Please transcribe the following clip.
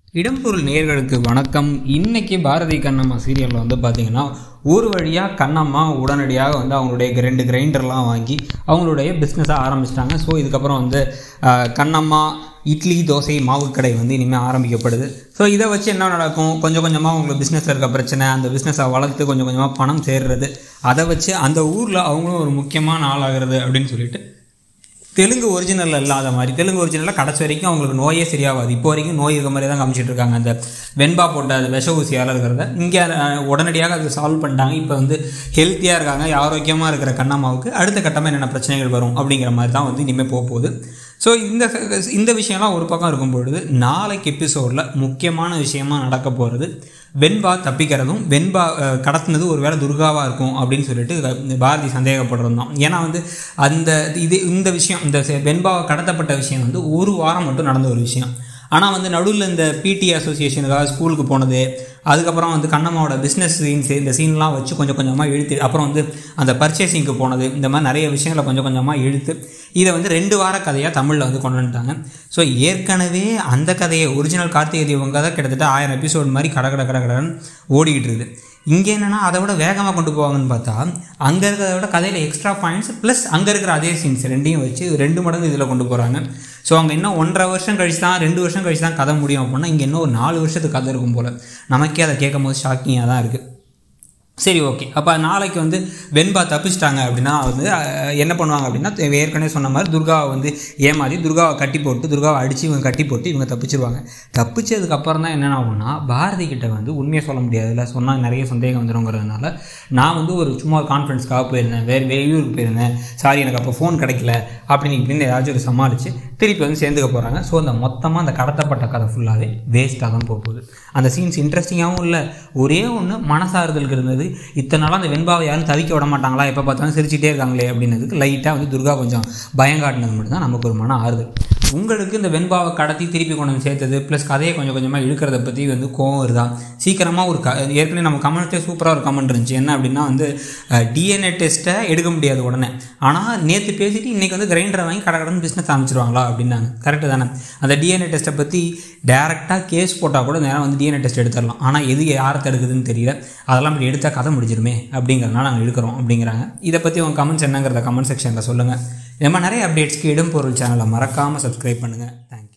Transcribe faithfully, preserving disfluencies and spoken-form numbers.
இடம்பொருள் நேயர்களுக்கு வணக்கம். இன்னைக்கு பாரதி கண்ணம்மா சீரியலில் வந்து பார்த்தீங்கன்னா ஒரு வழியாக கண்ணம்மா உடனடியாக வந்து அவங்களுடைய ரெண்டு கிரைண்டர்லாம் வாங்கி அவங்களுடைய பிஸ்னஸை ஆரம்பிச்சிட்டாங்க. ஸோ இதுக்கப்புறம் வந்து கண்ணம்மா இட்லி தோசை மாவு கடை வந்து இனிமேல் ஆரம்பிக்கப்படுது. ஸோ இதை வச்சு என்ன நடக்கும், கொஞ்சம் கொஞ்சமாக அவங்களுக்கு பிஸ்னஸில் இருக்க பிரச்சனை, அந்த பிஸ்னஸை வளர்த்து கொஞ்சம் கொஞ்சமாக பணம் சேர்றது, அதை வச்சு அந்த ஊரில் அவங்களும் ஒரு முக்கியமான ஆளாகிறது அப்படின்னு சொல்லிட்டு தெலுங்கு ஒரிஜினலில் இல்லாத மாதிரி தெலுங்கு ஒரிஜினலில் கடைசி வரைக்கும் அவங்களுக்கு நோயே சரியாகாது. இப்போ வரைக்கும் நோய் இருக்க மாதிரி தான் காமிச்சிட்டு இருக்காங்க. அந்த வெண்பா போட்ட அது விஷ ஊசியால் இருக்கிறத இங்கே உடனடியாக அது சால்வ் பண்ணிட்டாங்க. இப்போ வந்து ஹெல்த்தியாக இருக்காங்க. ஆரோக்கியமாக இருக்கிற கண்ணம்மாவுக்கு அடுத்த கட்டமாக என்னென்ன பிரச்சனைகள் வரும் அப்படிங்கிற மாதிரி தான் வந்து இனிமேல் போக போகுது. ஸோ இந்த இந்த விஷயம்லாம் ஒரு பக்கம் இருக்கும் பொழுது நாளைக்கு எபிசோடில் முக்கியமான விஷயமாக நடக்க போகிறது வெண்பா தப்பிக்கிறதும் வெண்பா கடத்தினது ஒரு வேளை துர்காவாக இருக்கும் அப்படின்னு சொல்லிட்டு பாரதி சந்தேகப்படுறதும் தான். ஏன்னா வந்து அந்த இது இந்த விஷயம் இந்த வெண்பாவை கடத்தப்பட்ட விஷயம் வந்து ஒரு வாரம் மட்டும் நடந்த ஒரு விஷயம். ஆனால் வந்து நடுவில் இந்த பிடி அசோசியேஷனுக்காக ஸ்கூலுக்கு போனது, அதுக்கப்புறம் வந்து கண்ணம்மாவோட பிஸ்னஸ் சீன்ஸு இந்த சீன்லாம் வச்சு கொஞ்சம் கொஞ்சமாக இழுத்து, அப்புறம் வந்து அந்த பர்ச்சேசிங்க்கு போனது, இந்த மாதிரி நிறைய விஷயங்களை கொஞ்சம் கொஞ்சமாக இழுத்து இதை வந்து ரெண்டு வார கதையாக தமிழில் வந்து கொண்டு வந்துட்டாங்க. ஸோ ஏற்கனவே அந்த கதையை ஒரிஜினல் கார்த்திகை தீபம் கதை கிட்டத்தட்ட ஆயிரம் எபிசோடு மாதிரி கட கட கட கடன்னு ஓடிக்கிட்டு இருக்குது. இங்கே என்னென்னா அதை விட வேகமாக கொண்டு போவாங்கன்னு பார்த்தா அங்கே இருக்கிறத விட கதையில் எக்ஸ்ட்ரா பாயிண்ட்ஸ் ப்ளஸ் அங்கே இருக்கிற அதே சீன்ஸ் ரெண்டையும் வச்சு ரெண்டு மடங்கு இதில் கொண்டு போகிறாங்க. ஸோ அங்கே இன்னும் ஒன்றரை வருஷம் கழிச்சு தான் ரெண்டு வருஷம் கழிச்சு தான் கதை முடியும் அப்படின்னா இங்கே இன்னும் ஒரு நாலு வருஷத்துக்கு கதை இருக்கும் போல். நமக்கே அதை கேட்கும் போது ஷாக்கிங்காக தான் இருக்குது. சரி, ஓகே. அப்போ நாளைக்கு வந்து வெண்பா தப்பிச்சிட்டாங்க அப்படின்னா வந்து என்ன பண்ணுவாங்க அப்படின்னா ஏற்கனவே சொன்ன மாதிரி துர்காவை வந்து ஏமாறி துர்காவை கட்டி போட்டு துர்காவை அடித்து இவங்க கட்டி போட்டு இவங்க தப்பிச்சிருவாங்க. தப்பிச்சதுக்கப்புறம் தான் என்னென்ன ஆகும்னா பாரதி கிட்ட வந்து உண்மையை சொல்ல முடியாது, இல்லை சொன்னால் நிறைய சந்தேகம் வந்துடுங்கிறதுனால நான் வந்து ஒரு சும்மா ஒரு கான்ஃபரன்ஸ்க்காக போயிருந்தேன், வேறு வெளியூருக்கு போயிருந்தேன், சாரி எனக்கு அப்போ ஃபோன் கிடைக்கல அப்படின்னு இப்படின்னு ஏதாச்சும் ஒரு சமாளித்து திருப்பி வந்து சேர்ந்துக்க போகிறாங்க. ஸோ அந்த மொத்தமாக அந்த கடத்தப்பட்ட கதை ஃபுல்லாகவே வேஸ்ட்டாக தான் போக போகுது. அந்த சீன்ஸ் இன்ட்ரெஸ்டிங்காகவும் இல்லை, ஒரே ஒன்று மனசாறுதலுக்கு இருந்தது. இத்தனை நாளாக அந்த வெண்பாவை யாரும் தவிக்க விட மாட்டாங்களா, எப்போ பார்த்தாலும் சிரிச்சிட்டே இருக்காங்களே அப்படின்னதுக்கு லைட்டாக வந்து துர்கா கொஞ்சம் பயங்காட்டினது மட்டும்தான் நமக்கு ஒரு மன ஆறுதல். உங்களுக்கு இந்த வெண்பாவை கடத்தி திருப்பி கொண்டு வந்து சேர்த்தது ப்ளஸ் கதையை கொஞ்சம் கொஞ்சமாக இழுக்கிறத பற்றி வந்து கோவம் வருதா? சீக்கிரமாக ஒரு க ஏற்கனவே நம்ம கமெண்ட்டே சூப்பராக ஒரு கமெண்ட் இருந்துச்சு. என்ன அப்படின்னா வந்து டிஎன்ஏ டெஸ்ட்டை எடுக்க முடியாது உடனே, ஆனால் நேற்று பேசிட்டு இன்றைக்கி வந்து கிரைண்டரை வாங்கி கடை கடன் பிஸ்னஸ் ஆரம்பிச்சிருவாங்களா அப்படின்னாங்க. கரெக்டு தானே? அந்த டிஎன்ஏ டெஸ்ட்டை பற்றி டேரெக்டாக கேஸ் போட்டால் கூட நேரம் வந்து டிஎன்ஏ டெஸ்ட் எடுத்துடலாம். ஆனால் எது யாரை தடுக்குதுன்னு தெரியல. அதெல்லாம் இப்படி எடுத்தால் கதை முடிஞ்சிருமே அப்படிங்கிறதுனால நாங்கள் எடுக்கிறோம் அப்படிங்கிறாங்க. இதை பற்றி உங்கள் கமெண்ட்ஸ் என்னங்கிறத கமெண்ட் செக்ஷனில் சொல்லுங்கள். இந்த மாதிரி நிறைய அப்டேட்ஸ்க்கு இடம்பொருள் சேனலை மறக்காமல் சப்ஸ்கிரைப் பண்ணுங்கள். தேங்க்யூ.